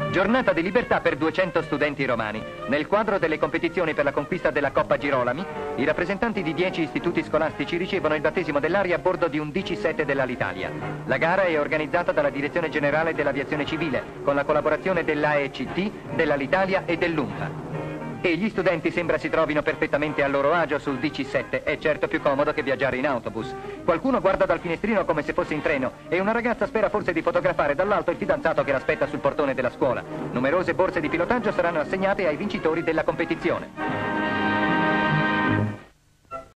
Giornata di libertà per 200 studenti romani. Nel quadro delle competizioni per la conquista della Coppa Girolami, i rappresentanti di 10 istituti scolastici ricevono il battesimo dell'aria a bordo di un DC-7 dell'Alitalia. La gara è organizzata dalla Direzione Generale dell'Aviazione Civile, con la collaborazione dell'AECT, dell'Alitalia e dell'UNPA. E gli studenti sembra si trovino perfettamente a loro agio sul DC-7, è certo più comodo che viaggiare in autobus. Qualcuno guarda dal finestrino come se fosse in treno e una ragazza spera forse di fotografare dall'alto il fidanzato che l'aspetta sul portone della scuola. Numerose borse di pilotaggio saranno assegnate ai vincitori della competizione.